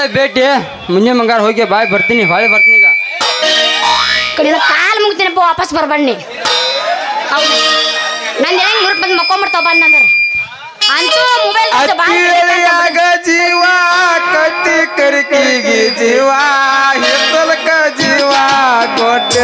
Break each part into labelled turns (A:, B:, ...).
A: ಚಂದ ಭೇಟಿ ಮುಂಜೆ ಮಂಗಾರ ಹೋಗಿ ಬಾಯ್ ಬರ್ತೀನಿ ಹೊಳೆ ಬರ್ತೀನಿ ಈಗ
B: ಕಡೆ ಕಾಲು ಮುಗ್ತೀನಪ್ಪ ವಾಪಸ್ ಬರ್ಬಣ್ಣಿ ಹೌದು ನಂದು ಹೆಂಗೆ ನೂರು ರೂಪಾಯಿ ಮಕ್ಕೊಂಬಿಡ್ತಾವ ಬಂದಂದ್ರೆ ಅಂತೂ ಮೊಬೈಲ್
C: ಜೀವ ಕಟ್ಟಿ ಕರಿಕಿಗೆ ಜೀವ ಹಿತ್ತಲಕ ಜೀವ ಕೊಟ್ಟೆ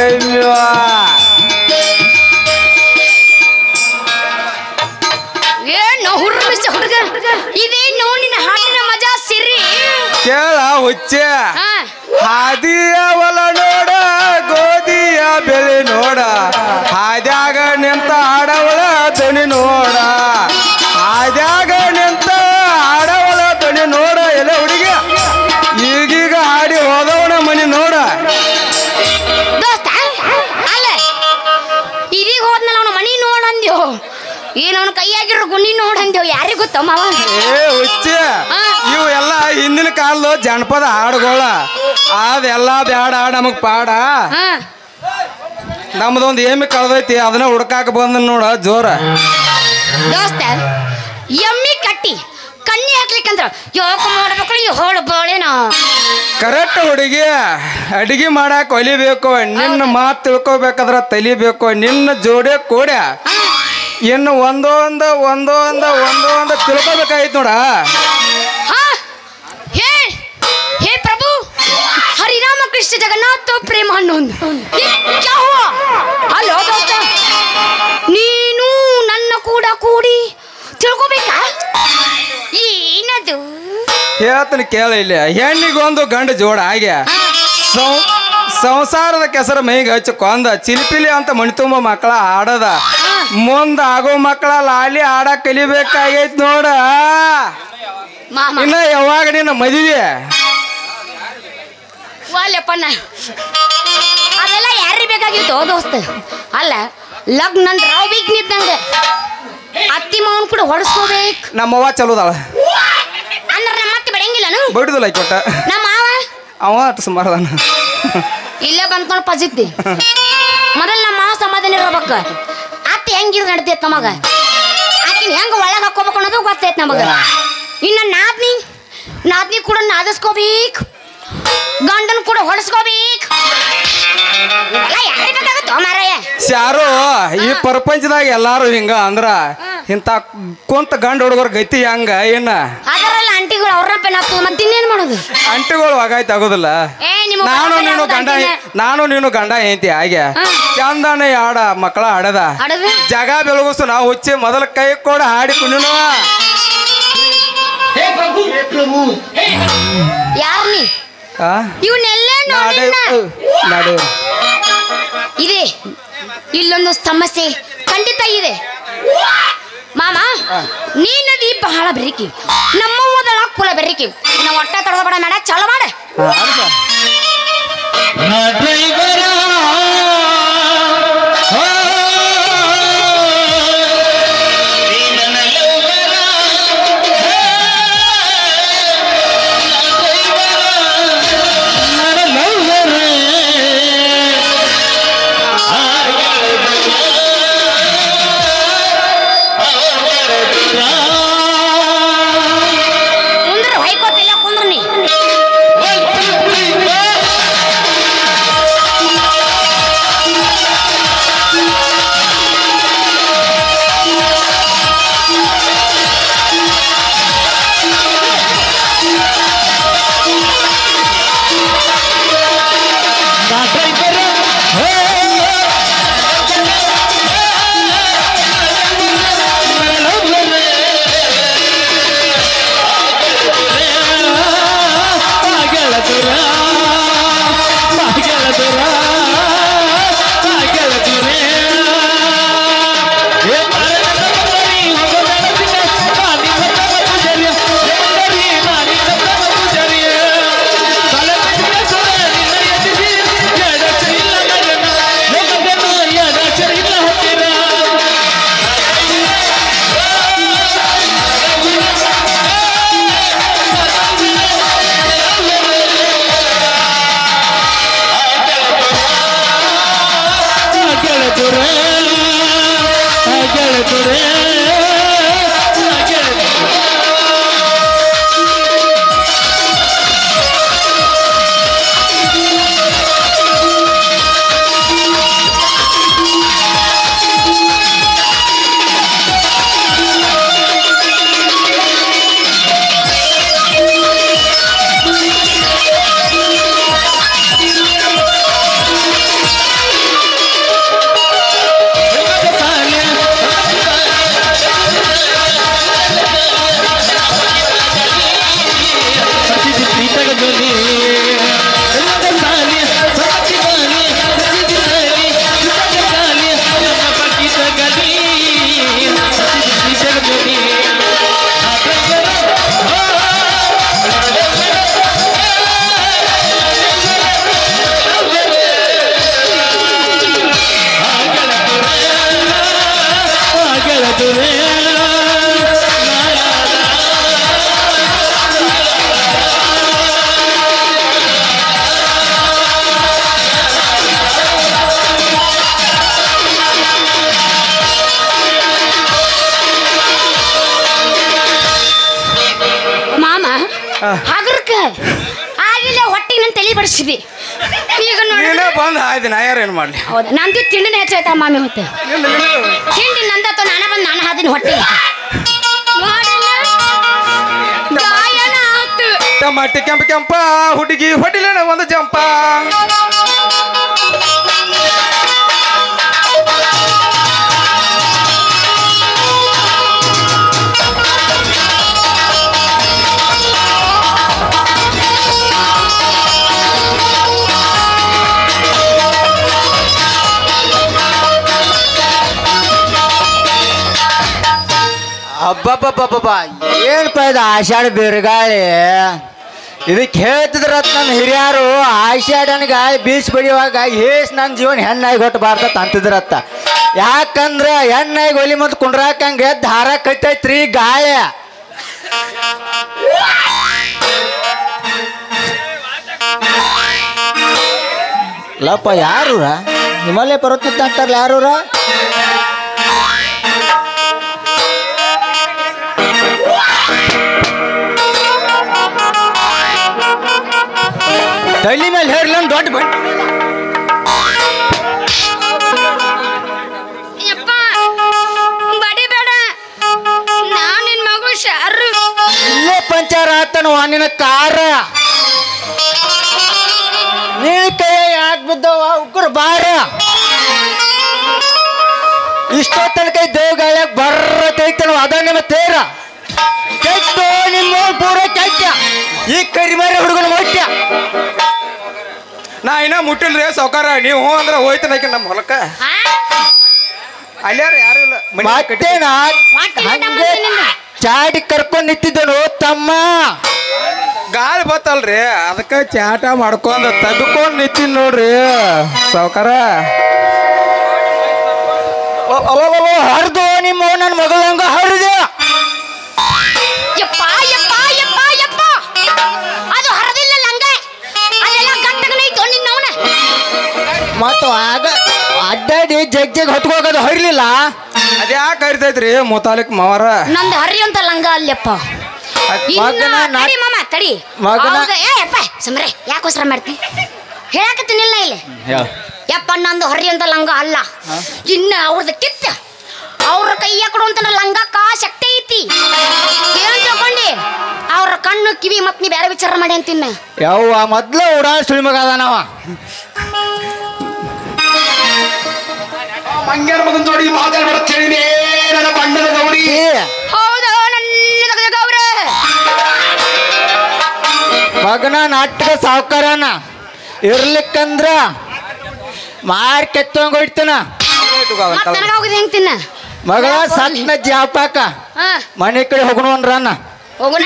B: ಏನು ಹುಡುಗ ಹುಡುಗ ಇದೇನು ನಿನ್ನ ಹಾಡಿನ ಮಜಾ ಸಿರಿ
C: ಕೇಳ ಹುಚ್ಚೆ ಹಾದಿಯ ಹೊಲ ನೋಡ ಗೋಧಿಯ ಬೆಳೆ ನೋಡ ಹಾದ್ಯಾಗ ನಿಂತ ಆಡವಳ ದನಿ ನೋಡ ಹಾದ್ಯಾಗ ನಿಂತ ಆಡವಳ ದನಿ ನೋಡ ಎಲ್ಲ ಹುಡುಗಿ ಈಗೀಗ ಹಾಡಿ ಹೋದವನ ಮನಿ ನೋಡ
B: ದೋಸ್ತ ಅಲ್ಲ ಇದೀಗ ಹೋದ್ನಲ್ಲ ಅವನ ಮನಿ ನೋಡಂದ್ಯೋ ಏನು ಅವನ ಕೈಯಾಗಿರೋ ಗುಣಿ ನೋಡಂದ್ಯೋ ಯಾರಿಗೂ ಗೊತ್ತ ಮಾವ
C: ಏ ಹುಚ್ಚೆ ಇವು ಎಲ್ಲ ಹಿಂದಿನ ಕಾಲದ ಜನಪದ ಹಾಡುಗಳ ಅದೆಲ್ಲ ಬ್ಯಾಡ ನಮಗ್ ಪಾಡ ನಮ್ದೊಂದು ಏಮಿ ಕಳ್ದೈತಿ ಅದನ್ನ ಹುಡ್ಕಾಕ ಬಂದ ನೋಡ ಜೋರ
B: ದೋಸ್ತ ಎಮ್ಮಿ ಕಟ್ಟಿ ಕಣ್ಣಿ ಹಾಕ್ಲಿಕ್ಕಂದ್ರ ಯೋಗ ಮಾಡ್ಬೇಕು ಹೋಳು ಬೋಳೇನೋ
C: ಕರೆಕ್ಟ್ ಹುಡುಗಿ ಅಡಿಗೆ ಮಾಡಾಕ ಒಲಿಬೇಕು ನಿನ್ನ ಮಾತು ತಿಳ್ಕೊಬೇಕಾದ್ರ ತಲಿಬೇಕು ನಿನ್ನ ಜೋಡಿ ಕೂಡ ಇನ್ನು ಒಂದೊಂದು ತಿಳ್ಕೊಬೇಕಾಯ್ತು ನೋಡ
B: हे प्रभु हरि राम कृष्ण जगन्नाथ तो प्रेमानंद ये क्या हुआ हेलो दोस्त ನೀನು ನನ್ನ ಕೂಡ ಕೂಡಿ ತಿಳ್ಕೋಬೇಕಾ ಏನದು
C: ಹೇಳ್ತೀನಿ ಕೇಳ ಇಲ್ಲಿ ಹೆಣ್ಣಿಗೊಂದು ಗಂಡು ಜೋಡ ಹಾಗೆ ಸಂಸಾರದ ಕೆಸರ ಮೈಗೆ ಹಚ್ಚಿ ಕೊಂದ ಚಿಲಿಪಿಲಿ ಅಂತ ಮಣಿ ತುಂಬ ಮಕ್ಕಳ ಆಡದ ಮುಂದ ಆಗೋ ಮಕ್ಕಳ ಲಾಲಿ ಆಡ ಕಲಿಬೇಕಾಗೈತ್ ನೋಡ ಇನ್ನ ಯಾವಾಗ ನಿನ್ನ ಮದುವೆ
B: ವಾಲೆಪ್ಪಣ್ಣ ಅದೆಲ್ಲ ಯಾರಿಗೆ ಬೇಕಾಗಿತ್ತು ದೋಸ್ತ ಅಲ್ಲ ಲಗ್ನ ಅಂದ್ರೆ ರಾವ್ ಬೀಕ್ ನಿಂತಂಗ ಅತ್ತಿ ಮಾವನ್ ಕೂಡ ಹೊಡ್ಸ್ಕೋಬೇಕು
C: ನಮ್ಮವ್ವ ಚಲೋದಾಳ
B: ಅಂದ್ರೆ ನಮ್ಮ ಅತ್ತಿ ಬೆಳಂಗಿಲ್ಲನು
C: ಬಡಿದಲ್ಲ ಕೊಟ್ಟ
B: ನಮ್ಮ ಮಾವ
C: ಅವ ಅಷ್ಟು ಸುಮಾರದಾನ
B: ಇಲ್ಲೇ ಬಂದ್ಕೊಂಡು ಪಜಿದ್ದಿ ಮೊದಲು ನಮ್ಮ ಮಾವ ಸಮಾಧಾನ ಇರ್ಬೇಕು ಅತ್ತಿ ಹೆಂಗಿರ್ ನಡ್ತೈತ್ ನಮಗ ಆಕಿನ ಹೆಂಗ ಒಳಗೆ ಹಾಕೋಬೇಕು ಅನ್ನೋದು ಗೊತ್ತೈತ್ ನಮಗ ಇನ್ನು ನಾದ್ನಿ ಕೂಡ ನಾದಿಸ್ಕೋಬೇಕು ಗಂಡನ್ ಕೂಡ ಹೊಡ್ಸ್ಕೋಬೇಕು
C: ಯಾರು ಈ ಪ್ರಪಂಚದಾಗ ಎಲ್ಲಾರು ಹಿಂಗ ಅಂದ್ರ ಇಂತ ಕುಂತ ಗಂಡ ಹುಡುಗರ ಗತಿ ಹಂಗ ಏನ
B: ಅದರಲ್ಲ ಅಂಟಿಗಳು ಅವ್ರನ್ನ ಮತ್ತೆ ಇನ್ನೇನ್ ಮಾಡೋದು
C: ಅಂಟಿಗಳು ಆಗಾಯ್ತು ಆಗೋದಿಲ್ಲ ನಾನು ನೀನು ಗಂಡ ಏನತಿ ಹಾಗೆ ಚಂದಾನೆ ಆಡ ಮಕ್ಕಳ ಆಡದ ಜಗ ಬೆಳಗುಸು ನಾವು ಹುಚ್ಚಿ ಮೊದಲ ಕೈ ಕೂಡ ಹಾಡಿ ಕುಣಿನವ
B: ಯಾರ್ನಿ ಇವನ್ನೆಲ್ಲ ಇದೆ ಇಲ್ಲೊಂದು ಸಮಸ್ಯೆ ಖಂಡಿತ ಇದೆ ಮಾಮ ನೀನದಿ ಬಹಳ ಬೆರಿಕಿ ನಮ್ಮ ಮೊದಲ ಕುಲ ಬೆರಿಕಿ ನಾವು ಒಟ್ಟ ತಡಬೇಡ ಮೇಡ ಚಲೋ ಮಾಡ ಹಗರ್ಕ ಆಗಿಲ್ಲ ಹೊಟ್ಟಿಗೆ ನನ್ನ ತಲೆ ಬಡಿಸಿದಿ ಈಗ ನೋಡಿ
C: ನೀನೇ ಬಂದು ಆಯ್ತು ನಾ ಯಾರು ಏನು ಮಾಡಲಿ
B: ಹೌದಾ ನಂದು ತಿಂಡಿನ ಹೆಚ್ಚಾಯ್ತಾ ಮಾಮಿ ಹೊತ್ತೆ ತಿಂಡಿ ನಂದತ್ತು ನಾನು ಬಂದು ನಾನು ಹಾದಿನ ಹೊಟ್ಟಿಗೆ ಗಾಯನ ಆತು
C: ಟಮಾಟಿ ಕೆಂಪ ಹುಡುಗಿ ಹೊಟ್ಟಿಲೇನ ಒಂದು ಜಂಪ
D: ಅಬ್ಬಬ್ಬಬ್ಬಬ್ಬ ಏನಪ್ಪ ಇದು ಆಷಾಢ ಬಿರುಗಾಳಿ ಇದಕ್ಕೆ ಹೇಳ್ತಿದ್ರತ್ ನಮ್ಮ ಹಿರಿಯರು ಆಷಾಢನ ಗಾಳಿ ಬೀಚ್ ಬಡಿಯುವಾಗ ಹೇಸ್ ನನ್ನ ಜೀವನ ಹೆಣ್ಣಾಗಿ ಹೊಟ್ಟು ಬಾರ್ತತ್ ಅಂತಿದ್ರತ್ತ ಯಾಕಂದ್ರೆ ಹೆಣ್ಣಾಗಿ ಒಲಿ ಮತ್ತು ಕುಂಡ್ರಾಕಂಗೆ ದಾರ ಕಟ್ಟೈತ್ರಿ ಗಾಳಿ ಲಪ್ಪ ಯಾರೂರ ನಿಮ್ಮಲ್ಲೇ ಪರ್ವತ ಅಂತಾರಲ್ಲ ಯಾರೂರ ತಲೆ ಮೇಲೆ ಹೇರ್ಲ ದೊಡ್ಡ ಬಟ್
B: ಬಡಿಬೇಡ ನಾನು ನಿನ್ ಮಗು ಶಾರು
D: ಇಲ್ಲೇ ಪಂಚಾರ ಆತನು ನಿನ್ನ ಕಾರ ನೀನ್ ಕೈ ಯಾಕೆ ಬಿದ್ದವ ಉಗ್ರ ಬಾರ ಇಷ್ಟೊತ್ತನ ಕೈ ದೇವಗಾಳ್ಯಾಗ ಬರ್ರತೈತನು ಅದ ನಿಮ್ಮ ತೇರ ಕೆಟ್ಟು ನಿಮ್ಮ ಪೂರ ಕೆಟ್ಟ ಈ ಕರಿಮಾರಿ ಹುಡುಗನ ಮೊಟ್ಟ
C: ನಾ ಇನ್ನ ಮುಟ್ಟಿಲ್ರಿ ಸಾವ್ಕಾರ ನೀವು ಹ್ಞೂ ಅಂದ್ರೆ ಹೋಯ್ತಾನೆ ನಮ್ಮ ಹೊಲಕ್ಕ ಅಲ್ಯಾರ ಯಾರು ಇಲ್ಲ
D: ಮತ್ತೇನ ಹಂಗೆ ಚಾಡಿ ಕರ್ಕೊಂಡ್ ನಿಂತಿದ್ದನು ತಮ್ಮ
C: ಗಾಳಿ ಬತ್ತಲ್ರಿ ಅದಕ್ಕೆ ಚಾಟ ಮಾಡ್ಕೊಂಡ್ ತಬ್ಕೊಂಡ್ ನಿಂತೀನಿ ನೋಡ್ರಿ ಸಾವ್ಕಾರ
D: ಹರಿದು ನಿಮ್ಮ ನನ್ನ ಮಗಳಂಗ ಹರಿದ
B: ಯಪ್ಪ ಯಪ್ಪ ಯಪ್ಪ ಯಪ್ಪ ಅದು ಹರದಿಲ್ಲ ಲಂಗ ಅದೆಲ್ಲ ಗಂಟಗನೈತು ನಿನ್ನವನ
D: ಮತ್ತು ಆಗ ಅಡ್ಡಾಡಿ ಜಗ್ ಹೊತ್ಕೋಗೋದು ಹರಿಲಿಲ್ಲ
C: ಅದ್ಯಾಕೆ ಹರಿತೈತ್ರಿ ಮುತಾಲಿಕ್ ಮಾವಾರ
B: ನಂದು ಹರಿ ಅಂತ ಲಂಗ ಅಲ್ಲಪ್ಪ
D: ಮಗನ
B: ತಡಿ ಮಾಮ ತಡಿ
D: ಮಗನ
B: ಏ ಯಪ್ಪ ಸುಮ್ರೆ ಯಾಕೋಸ್ಕರ ಮಾಡ್ತಿ ಹೇಳಕತ್ತೀನಿಲ್ಲ ಇಲ್ಲಿ ಯಪ್ಪ ನಂದು ಹರಿ ಅಂತ ಲಂಗ ಅಲ್ಲ ಇನ್ನ ಅವ್ರದ್ದು ಕಿತ್ತ ಅವ್ರ ಕೈಯ ಕೊಡುವಂತ ಲಂಗಕ್ಕ ಶಕ್ತಿ ಐತಿ ಏನ್ ತಿಳ್ಕೊಂಡಿ ಅವ್ರ ಕಣ್ಣು ಕಿವಿ ಮತ್ ನೀ ಬೇರೆ ವಿಚಾರ ಮಾಡಿ ಅಂತಿನ್ನ
D: ಯವ್ವ ಮೊದ್ಲ ಉಡಾಳ್ ಸುಳಿ ಮಗ ಅದಾನವ
C: ಮಂಗ್ಯಾರ ಮಗನ್ ಜೋಡಿ ಮಾತಾಡ್ಬೇಡ ನನ್ನ ಬಣ್ಣದ ಗೌಡಿ
B: ಹೌದು ನನ್ನ ಗೌರ
D: ಮಗನ ನಾಟಕ ಸಾವುಕಾರನ ಇರ್ಲಿಕ್ಕಂದ್ರ ಮಾರ್ ಕೆತ್ತಂಗ ಹೊಡ್ತಾನ
B: ನನಗ ಹೋಗಿದ್ ಹೆಂಗ್ ತಿನ್ನ
D: ಮಗಳ ಸತ್ನ ಜಾಪಾಕ
B: ಹಾ
D: ಮನೆ ಕಡೆ ಹೋಗೋಣ
B: ಹೋಗುಣ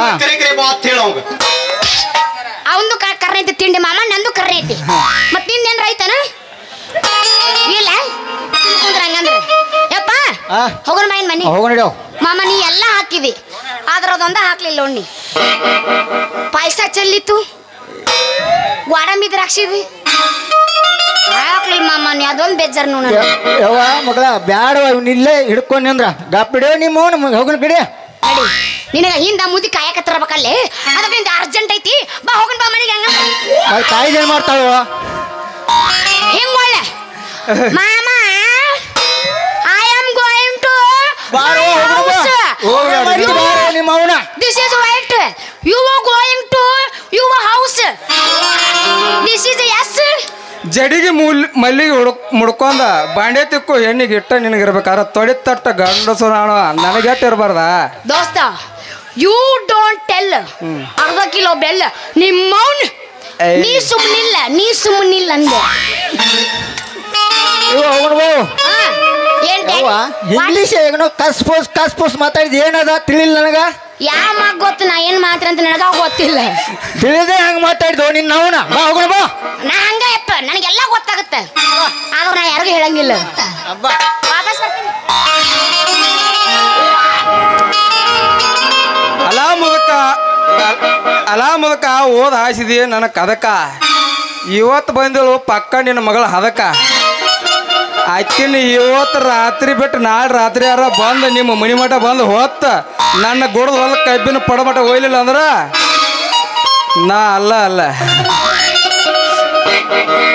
B: ಅವಂದು ಕರ್ನೆ ಐತಿ ತಿಂಡಿ ಮಾಮ ನಂದು ಕರ್ನೆ ಐತಿ ಮತ್ ನಿಂದೇನ್ ರೈತನ ಇಲ್ಲ ಕುಂದ್ರ ಹಂಗಂದ್ರೆ ಯಪ್ಪ ಹೋಗೋಣ ಮಾಯಿನ ಮನಿ
D: ಹೋಗೋಣ
B: ಮಾಮ ನೀ ಎಲ್ಲ ಹಾಕಿದಿ ಆದ್ರ ಅದೊಂದ ಹಾಕ್ಲಿಲ್ಲ ಉಣ್ಣಿ ಪಾಯಸ ಚೆಲ್ಲಿತ್ತು ಗೋಡಂಬಿ ದ್ರಾಕ್ಷಿದಿ ಹಾಕ್ಲಿಲ್ಲ ಮಾಮ ನೀ ಅದೊಂದು ಬೇಜಾರು ನೋಡ
D: ಯವ್ವ ಮಗಳ ಬ್ಯಾಡವ ಇವ್ನ ಇಲ್ಲೇ ಹಿಡ್ಕೊಂಡಿ ಅಂದ್ರ ಗಪ್ಪಿಡೋ ನಿಮ್ಮ ಹೋಗೋಣ ಬಿಡಿ
B: ನಡಿ ನಿನಗ ಹಿಂದ ಮುದಿ ಕಾಯಕತ್ತಿರ್ಬೇಕಲ್ಲಿ ಅದಕ್ಕೆ ಅರ್ಜೆಂಟ್ ಐತಿ ಬಾ ಹೋಗೋಣ ಬಾ ಮನೆಗೆ ಹಂಗ
D: ತಾಯಿ ಏನ್ ಮಾಡ್ತಾವ
B: ಹಿಂಗ್ ಒಳ್ಳೆ ಮಾಮ ಐ ಆಮ್ ಗೋಯಿಂಗ್ ಟು
D: ನಿಮ್ಮ ಅವನ
B: this is right you are going to your house this is ಎಸ್
C: ಜಡಿಗೆ ಮಲ್ಲಿಗೆ ಮುಡ್ಕೊಂಡ ಬಾಂಡೆ ತಿಕ್ಕು ಹೆಣ್ಣಿಗೆ ಇಟ್ಟ ನಿನಗಿರ್ಬೇಕಾದ್ರೆ ತೊಡಿ ತಟ್ಟ ಗಂಡಸು ನಾನು ನನಗೆಟ್ಟು ಇರಬಾರ್ದ
B: ದೋಸ್ತ ಯು ಡೋಂಟ್ ಟೆಲ್ ಅರ್ಧ ಕಿಲೋ ಬೆಲ್ಲ ನಿಮ್ಮೌನ್ ನೀ ಸುಮ್ಮನಿಲ್ಲ ಅಂದೆ
D: ಇಂಗ್ಲೀಷ್ ಏನೋ ಕಸ್ಪೋಸ್ ಮಾತಾಡಿದ್ ಏನದ ತಿಳಿಲ್ಲ ನನಗ
B: ಯಾವ ಮಾತು ಗೊತ್ತು ನಾ ಏನ್ ಮಾತಾಡ್ತ ನನಗ ಗೊತ್ತಿಲ್ಲ
D: ತಿಳಿದೇ ಹಂಗ ಮಾತಾಡಿದ್ವು ನಿನ್ನ ಅವನ ಬಾ ಹೋಗೋಣ ಬಾ
B: ನಾ ಹಂಗ ಯಪ್ಪ ನನಗೆಲ್ಲ ಗೊತ್ತಾಗುತ್ತೆ ಆದ್ರೆ ನಾ ಯಾರಿಗೂ ಹೇಳಂಗಿಲ್ಲ ವಾಪಸ್ ಬರ್ತೀನಿ
C: ಅಲಾ ಮುದಕ ಓದ್ ಹಾಸಿದಿ ನನ್ನ ಕದಕ ಇವತ್ತು ಬಂದಳು ಪಕ್ಕ ನಿನ್ನ ಮಗಳ ಹದಕ ಆಕಿನ ಇವತ್ತು ರಾತ್ರಿ ಬಿಟ್ಟು ನಾಳೆ ರಾತ್ರಿ ಯಾರ ಬಂದು ನಿಮ್ಮ ಮನಿ ಮಠ ಬಂದು ಹೊತ್ತ ನನ್ನ ಗುಡದ ಹೊಲಕ್ಕೆ ಕಬ್ಬಿನ ಪಡಮಟ ಒಯ್ಲಿಲ್ಲ ಅಂದ್ರೆ ನಾ ಅಲ್ಲ